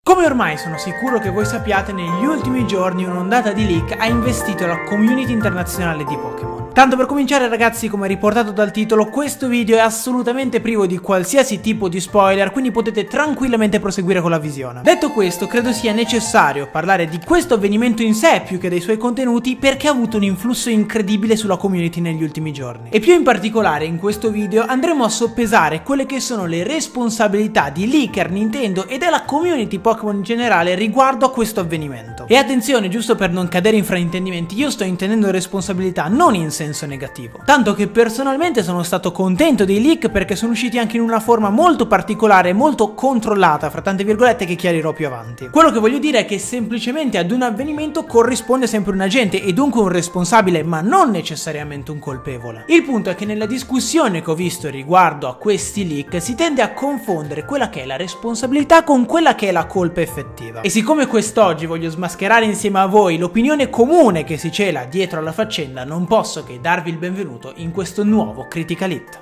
Come ormai sono sicuro che voi sappiate, negli ultimi giorni un'ondata di leak ha investito la community internazionale di Pokémon. Tanto per cominciare ragazzi, come riportato dal titolo, questo video è assolutamente privo di qualsiasi tipo di spoiler, quindi potete tranquillamente proseguire con la visione. Detto questo, credo sia necessario parlare di questo avvenimento in sé più che dei suoi contenuti, perché ha avuto un influsso incredibile sulla community negli ultimi giorni. E più in particolare in questo video andremo a soppesare quelle che sono le responsabilità di leaker, Nintendo e della community Pokémon in generale riguardo a questo avvenimento. E attenzione, giusto per non cadere in fraintendimenti, io sto intendendo responsabilità non in senso negativo, tanto che personalmente sono stato contento dei leak perché sono usciti anche in una forma molto particolare e molto controllata, fra tante virgolette, che chiarirò più avanti. Quello che voglio dire è che semplicemente ad un avvenimento corrisponde sempre un agente e dunque un responsabile, ma non necessariamente un colpevole. Il punto è che nella discussione che ho visto riguardo a questi leak si tende a confondere quella che è la responsabilità con quella che è la colpa effettiva. E siccome quest'oggi voglio smascherare insieme a voi l'opinione comune che si cela dietro alla faccenda, non posso che darvi il benvenuto in questo nuovo Critical Hit.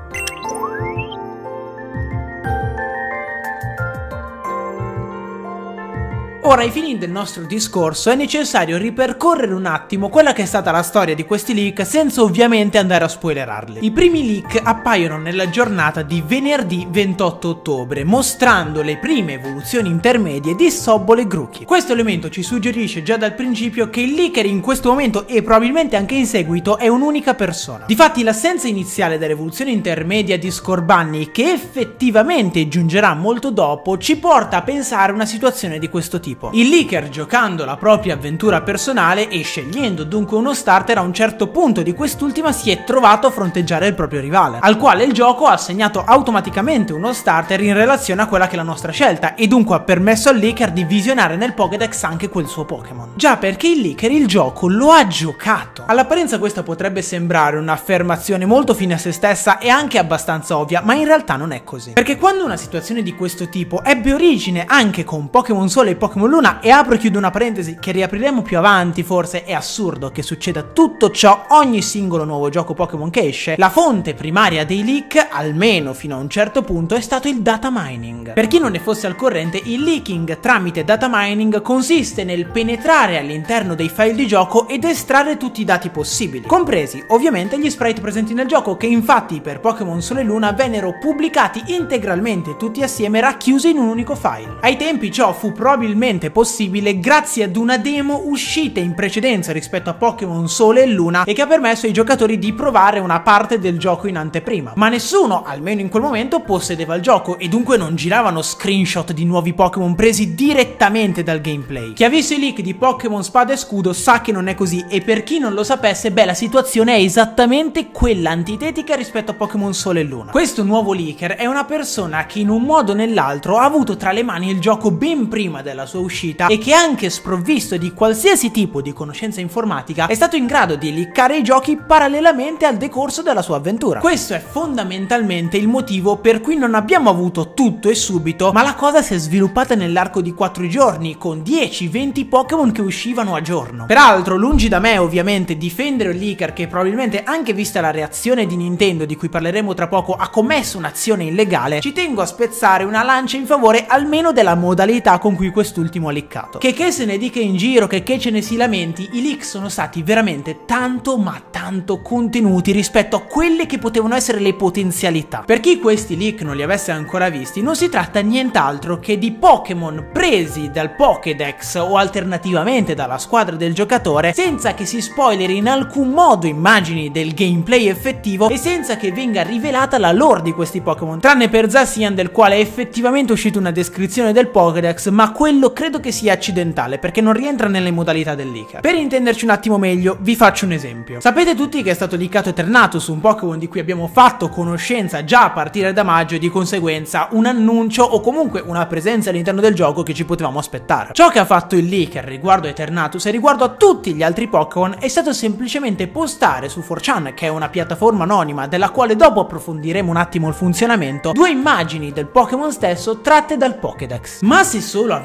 Ora, ai fini del nostro discorso è necessario ripercorrere un attimo quella che è stata la storia di questi leak senza ovviamente andare a spoilerarli. I primi leak appaiono nella giornata di venerdì 28 ottobre, mostrando le prime evoluzioni intermedie di Sobble e Grookey. Questo elemento ci suggerisce già dal principio che il leaker in questo momento e probabilmente anche in seguito è un'unica persona. Difatti l'assenza iniziale dell'evoluzione intermedia di Scorbunny, che effettivamente giungerà molto dopo, ci porta a pensare a una situazione di questo tipo. Il leaker, giocando la propria avventura personale e scegliendo dunque uno starter, a un certo punto di quest'ultima si è trovato a fronteggiare il proprio rivale, al quale il gioco ha assegnato automaticamente uno starter in relazione a quella che è la nostra scelta, e dunque ha permesso al leaker di visionare nel Pokédex anche quel suo Pokémon. Già, perché il leaker il gioco lo ha giocato. All'apparenza questa potrebbe sembrare un'affermazione molto fine a se stessa e anche abbastanza ovvia, ma in realtà non è così. Perché quando una situazione di questo tipo ebbe origine anche con Pokémon Sole e Pokémon Luna, e apro e chiudo una parentesi che riapriremo più avanti, forse è assurdo che succeda tutto ciò ogni singolo nuovo gioco Pokémon che esce, la fonte primaria dei leak, almeno fino a un certo punto, è stato il data mining. Per chi non ne fosse al corrente, il leaking tramite data mining consiste nel penetrare all'interno dei file di gioco ed estrarre tutti i dati possibili, compresi ovviamente gli sprite presenti nel gioco, che infatti per Pokémon Sole e Luna vennero pubblicati integralmente tutti assieme, racchiusi in un unico file. Ai tempi ciò fu probabilmente possibile grazie ad una demo uscita in precedenza rispetto a Pokémon Sole e Luna e che ha permesso ai giocatori di provare una parte del gioco in anteprima, ma nessuno, almeno in quel momento, possedeva il gioco e dunque non giravano screenshot di nuovi Pokémon presi direttamente dal gameplay. Chi ha visto i leak di Pokémon Spada e Scudo sa che non è così, e per chi non lo sapesse, beh, la situazione è esattamente quella antitetica rispetto a Pokémon Sole e Luna. Questo nuovo leaker è una persona che in un modo o nell'altro ha avuto tra le mani il gioco ben prima della sua uscita e che, anche sprovvisto di qualsiasi tipo di conoscenza informatica, è stato in grado di leakare i giochi parallelamente al decorso della sua avventura. Questo è fondamentalmente il motivo per cui non abbiamo avuto tutto e subito, ma la cosa si è sviluppata nell'arco di 4 giorni, con 10-20 Pokémon che uscivano a giorno. Peraltro, lungi da me ovviamente difendere il leaker che probabilmente, anche vista la reazione di Nintendo di cui parleremo tra poco, ha commesso un'azione illegale, ci tengo a spezzare una lancia in favore almeno della modalità con cui quest'ultimo ha leakato. Che se ne dica in giro, che ce ne si lamenti, i leak sono stati veramente tanto ma tanto contenuti rispetto a quelle che potevano essere le potenzialità. Per chi questi leak non li avesse ancora visti, non si tratta nient'altro che di Pokémon presi dal Pokédex o alternativamente dalla squadra del giocatore, senza che si spoileri in alcun modo immagini del gameplay effettivo e senza che venga rivelata la lore di questi Pokémon, tranne per Zacian, del quale è effettivamente uscita una descrizione del Pokédex, ma quello credo che sia accidentale perché non rientra nelle modalità del leaker. Per intenderci un attimo meglio, vi faccio un esempio. Sapete tutti che è stato leakato Eternatus, un Pokémon di cui abbiamo fatto conoscenza già a partire da maggio e di conseguenza un annuncio o comunque una presenza all'interno del gioco che ci potevamo aspettare. Ciò che ha fatto il leaker riguardo Eternatus e riguardo a tutti gli altri Pokémon è stato semplicemente postare su 4chan, che è una piattaforma anonima della quale dopo approfondiremo un attimo il funzionamento, due immagini del Pokémon stesso tratte dal Pokédex. Ma se solo avesse voluto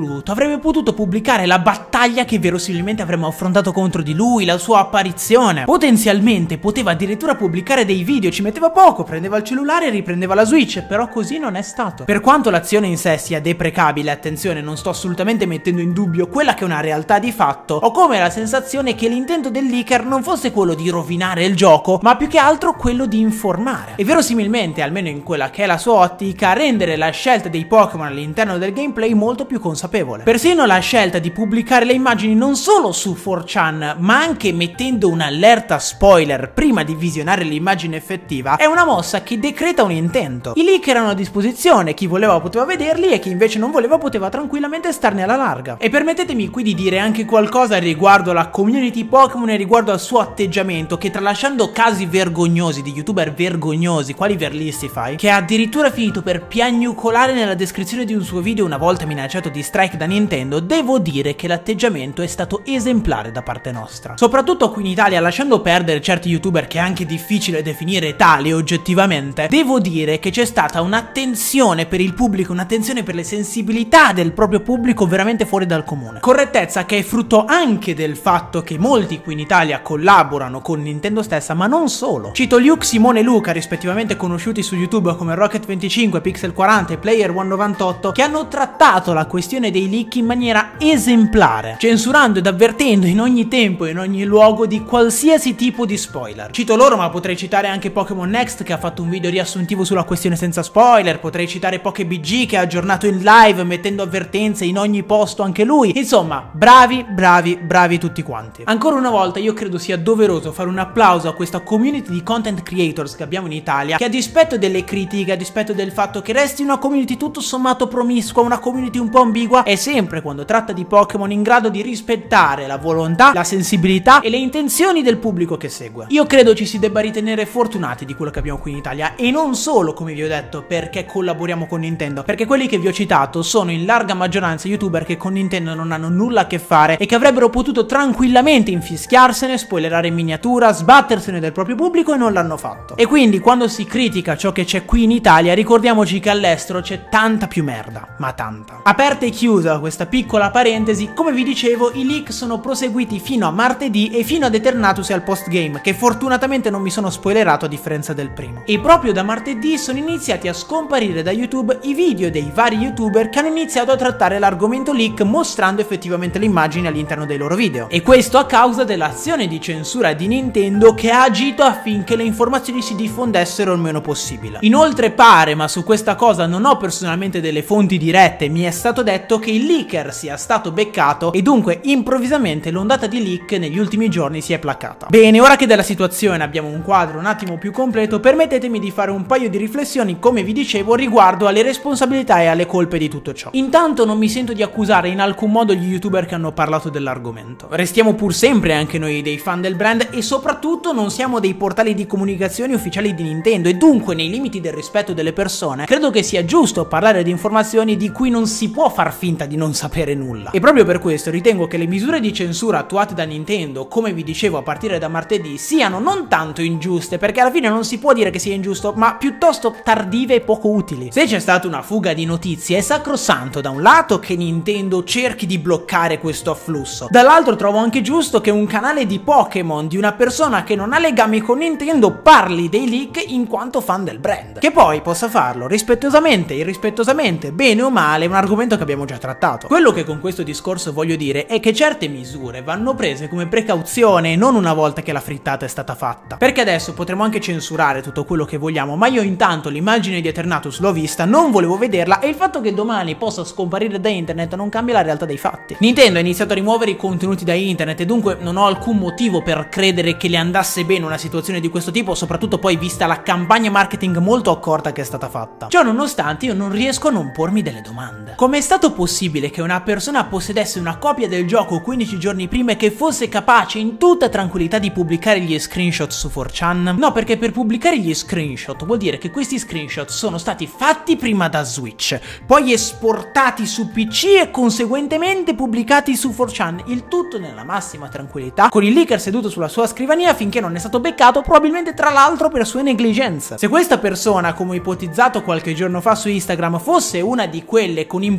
voluto avrebbe potuto pubblicare la battaglia che verosimilmente avremmo affrontato contro di lui, la sua apparizione. Potenzialmente poteva addirittura pubblicare dei video, ci metteva poco, prendeva il cellulare e riprendeva la Switch, però così non è stato. Per quanto l'azione in sé sia deprecabile, attenzione, non sto assolutamente mettendo in dubbio quella che è una realtà di fatto, ho come la sensazione che l'intento del leaker non fosse quello di rovinare il gioco, ma più che altro quello di informare. E verosimilmente, almeno in quella che è la sua ottica, rendere la scelta dei Pokémon all'interno del gameplay molto più consapevole. Persino la scelta di pubblicare le immagini non solo su 4chan, ma anche mettendo un'allerta spoiler prima di visionare l'immagine effettiva, è una mossa che decreta un intento. I leak erano a disposizione, chi voleva poteva vederli e chi invece non voleva poteva tranquillamente starne alla larga. E permettetemi qui di dire anche qualcosa riguardo alla community Pokémon e riguardo al suo atteggiamento, che tralasciando casi vergognosi di youtuber vergognosi quali Verlistify, che ha addirittura finito per piagnucolare nella descrizione di un suo video una volta minacciato di strike da Nintendo, devo dire che l'atteggiamento è stato esemplare da parte nostra. Soprattutto qui in Italia, lasciando perdere certi youtuber che è anche difficile definire tali oggettivamente, devo dire che c'è stata un'attenzione per il pubblico, un'attenzione per le sensibilità del proprio pubblico veramente fuori dal comune. Correttezza che è frutto anche del fatto che molti qui in Italia collaborano con Nintendo stessa, ma non solo. Cito Luke, Simone e Luca, rispettivamente conosciuti su YouTube come Rocket25, Pixel40 e Player198, che hanno trattato la questione dei leak in maniera esemplare, censurando ed avvertendo in ogni tempo e in ogni luogo di qualsiasi tipo di spoiler. Cito loro, ma potrei citare anche Pokémon Next, che ha fatto un video riassuntivo sulla questione senza spoiler, potrei citare PokéBG, che ha aggiornato in live mettendo avvertenze in ogni posto anche lui. Insomma, bravi tutti quanti. Ancora una volta io credo sia doveroso fare un applauso a questa community di content creators che abbiamo in Italia, che a dispetto delle critiche, a dispetto del fatto che resti una community tutto sommato promiscua, una community un po' ambigua, è sempre, quando tratta di Pokémon, in grado di rispettare la volontà, la sensibilità e le intenzioni del pubblico che segue. Io credo ci si debba ritenere fortunati di quello che abbiamo qui in Italia, e non solo, come vi ho detto, perché collaboriamo con Nintendo, perché quelli che vi ho citato sono in larga maggioranza youtuber che con Nintendo non hanno nulla a che fare e che avrebbero potuto tranquillamente infischiarsene, spoilerare in miniatura, sbattersene del proprio pubblico, e non l'hanno fatto. E quindi quando si critica ciò che c'è qui in Italia, ricordiamoci che all'estero c'è tanta più merda, ma tanta. Aperta e chiusa questa piccola parentesi, come vi dicevo, i leak sono proseguiti fino a martedì e fino ad Eternatus e al postgame, che fortunatamente non mi sono spoilerato a differenza del primo. E proprio da martedì sono iniziati a scomparire da YouTube i video dei vari youtuber che hanno iniziato a trattare l'argomento leak, mostrando effettivamente le immagini all'interno dei loro video. E questo a causa dell'azione di censura di Nintendo, che ha agito affinché le informazioni si diffondessero il meno possibile. Inoltre pare, ma su questa cosa non ho personalmente delle fonti dirette, mi è stato detto che il leaker sia stato beccato e dunque improvvisamente l'ondata di leak negli ultimi giorni si è placata. Bene, ora che della situazione abbiamo un quadro un attimo più completo, permettetemi di fare un paio di riflessioni, come vi dicevo, riguardo alle responsabilità e alle colpe di tutto ciò. Intanto non mi sento di accusare in alcun modo gli youtuber che hanno parlato dell'argomento. Restiamo pur sempre anche noi dei fan del brand e soprattutto non siamo dei portali di comunicazione ufficiali di Nintendo, e dunque nei limiti del rispetto delle persone credo che sia giusto parlare di informazioni di cui non si può far finta di non sapere nulla. E proprio per questo ritengo che le misure di censura attuate da Nintendo, come vi dicevo a partire da martedì, siano non tanto ingiuste, perché alla fine non si può dire che sia ingiusto, ma piuttosto tardive e poco utili. Se c'è stata una fuga di notizie, è sacrosanto da un lato che Nintendo cerchi di bloccare questo afflusso, dall'altro trovo anche giusto che un canale di Pokémon di una persona che non ha legami con Nintendo parli dei leak in quanto fan del brand. Che poi possa farlo rispettosamente, irrispettosamente, bene o male, è un argomento che abbiamo già trattato. Quello che con questo discorso voglio dire è che certe misure vanno prese come precauzione e non una volta che la frittata è stata fatta. Perché adesso potremo anche censurare tutto quello che vogliamo, ma io intanto l'immagine di Eternatus l'ho vista, non volevo vederla, e il fatto che domani possa scomparire da internet non cambia la realtà dei fatti. Nintendo ha iniziato a rimuovere i contenuti da internet e dunque non ho alcun motivo per credere che le andasse bene una situazione di questo tipo, soprattutto poi vista la campagna marketing molto accorta che è stata fatta. Ciò nonostante io non riesco a non pormi delle domande. Come è stato possibile che una persona possedesse una copia del gioco 15 giorni prima e che fosse capace in tutta tranquillità di pubblicare gli screenshot su 4chan? No, perché per pubblicare gli screenshot vuol dire che questi screenshot sono stati fatti prima da Switch, poi esportati su PC e conseguentemente pubblicati su 4chan, il tutto nella massima tranquillità, con il leaker seduto sulla sua scrivania finché non è stato beccato, probabilmente tra l'altro per sue negligenze. Se questa persona, come ipotizzato qualche giorno fa su Instagram, fosse una di quelle con in possesso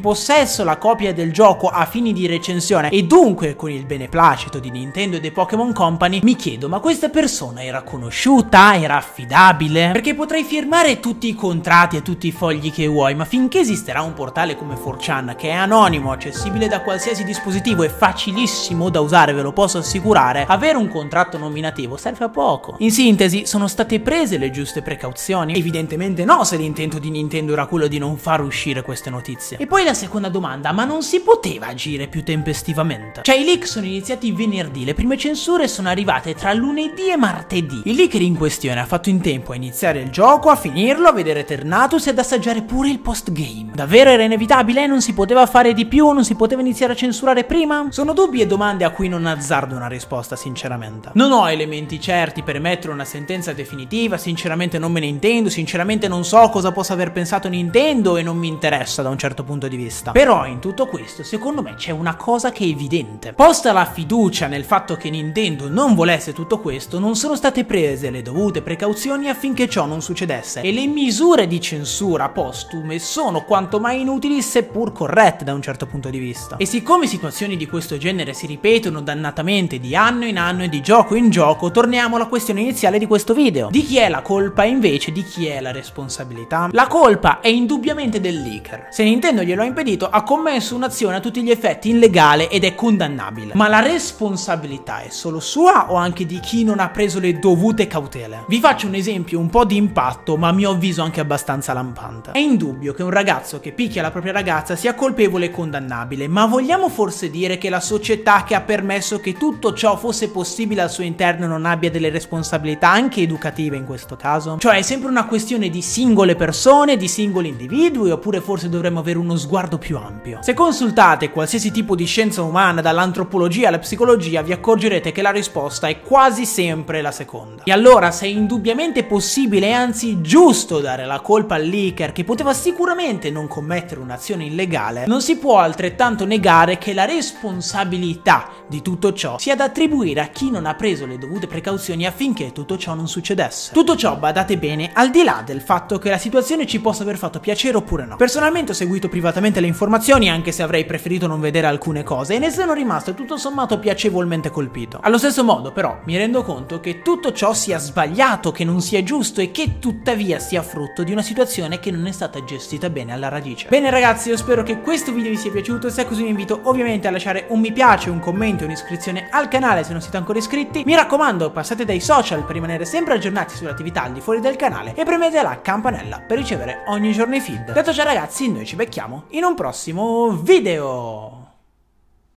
possesso la copia del gioco a fini di recensione e dunque con il beneplacito di Nintendo e dei Pokémon Company, mi chiedo, ma questa persona era conosciuta? Era affidabile? Perché potrei firmare tutti i contratti e tutti i fogli che vuoi, ma finché esisterà un portale come 4chan che è anonimo, accessibile da qualsiasi dispositivo e facilissimo da usare, ve lo posso assicurare, avere un contratto nominativo serve a poco. In sintesi, sono state prese le giuste precauzioni? Evidentemente no, se l'intento di Nintendo era quello di non far uscire queste notizie. E poi la seconda domanda, ma non si poteva agire più tempestivamente? Cioè, i leak sono iniziati venerdì, le prime censure sono arrivate tra lunedì e martedì. Il leaker in questione ha fatto in tempo a iniziare il gioco, a finirlo, a vedere Eternatus e ad assaggiare pure il postgame. Davvero era inevitabile? Non si poteva fare di più? Non si poteva iniziare a censurare prima? Sono dubbi e domande a cui non azzardo una risposta, sinceramente. Non ho elementi certi per emettere una sentenza definitiva, sinceramente non me ne intendo, sinceramente non so cosa possa aver pensato Nintendo e non mi interessa da un certo punto di vista. Però in tutto questo, secondo me c'è una cosa che è evidente. Posta la fiducia nel fatto che Nintendo non volesse tutto questo, non sono state prese le dovute precauzioni affinché ciò non succedesse e le misure di censura postume sono quanto mai inutili seppur corrette da un certo punto di vista. E siccome situazioni di questo genere si ripetono dannatamente di anno in anno e di gioco in gioco, torniamo alla questione iniziale di questo video. Di chi è la colpa e invece di chi è la responsabilità? La colpa è indubbiamente del leaker. Se Nintendo glielo ha impedito, ha commesso un'azione a tutti gli effetti illegale ed è condannabile. Ma la responsabilità è solo sua o anche di chi non ha preso le dovute cautele? Vi faccio un esempio un po' di impatto, ma a mio avviso anche abbastanza lampante. È indubbio che un ragazzo che picchia la propria ragazza sia colpevole e condannabile, ma vogliamo forse dire che la società che ha permesso che tutto ciò fosse possibile al suo interno non abbia delle responsabilità anche educative in questo caso? Cioè è sempre una questione di singole persone, di singoli individui, oppure forse dovremmo avere uno sguardo più ampio? Se consultate qualsiasi tipo di scienza umana, dall'antropologia alla psicologia, vi accorgerete che la risposta è quasi sempre la seconda. E allora, se è indubbiamente possibile e anzi giusto dare la colpa al leaker che poteva sicuramente non commettere un'azione illegale, non si può altrettanto negare che la responsabilità di tutto ciò sia da attribuire a chi non ha preso le dovute precauzioni affinché tutto ciò non succedesse. Tutto ciò, badate bene, al di là del fatto che la situazione ci possa aver fatto piacere oppure no. Personalmente ho seguito privatamente le informazioni, anche se avrei preferito non vedere alcune cose, e ne sono rimasto tutto sommato piacevolmente colpito. Allo stesso modo, però, mi rendo conto che tutto ciò sia sbagliato, che non sia giusto e che tuttavia sia frutto di una situazione che non è stata gestita bene alla radice. Bene ragazzi, io spero che questo video vi sia piaciuto. Se è così vi invito ovviamente a lasciare un mi piace, un commento e un'iscrizione al canale se non siete ancora iscritti. Mi raccomando, passate dai social per rimanere sempre aggiornati sulle attività al di fuori del canale e premete la campanella per ricevere ogni giorno i feed. Detto ciò ragazzi, noi ci becchiamo in un prossimo video.